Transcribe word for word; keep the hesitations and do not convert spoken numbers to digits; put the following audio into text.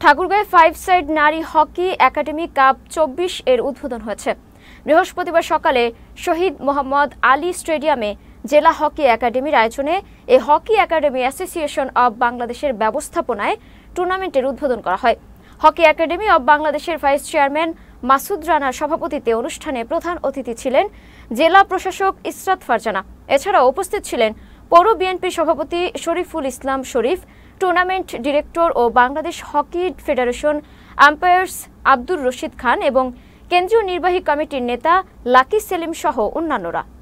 ঠাকুরগাঁয়ে five side নারী hockey academy cup চব্বিশ এর উদ্বোধন হয়েছে। বৃহস্পতিবার সকালে শহীদ মোহাম্মদ আলী স্টেডিয়ামে জেলা হকি একাডেমির আয়োজনে এই হকি একাডেমি অ্যাসোসিয়েশন অব বাংলাদেশের ব্যবস্থাপনায় টুর্নামেন্টের উদ্বোধন করা হয়। হকি একাডেমি অব বাংলাদেশের ভাইস চেয়ারম্যান মাসুদ রানার সভাপতিত্বে অনুষ্ঠানে প্রধান অতিথি ছিলেন জেলা প্রশাসক ইসরাত ফারজানা। এছাড়াও উপস্থিত ছিলেন পৌর বিএনপি সভাপতি শরীফুল ইসলাম শরীফ, টুর্নামেন্ট ডিরেক্টর ও Bangladesh hockey federation umpires Abdur Rashid Khan এবং কেন্দ্রীয় নির্বাহী কমিটির নেতা লাকি সেলিম সহ অন্যান্যরা।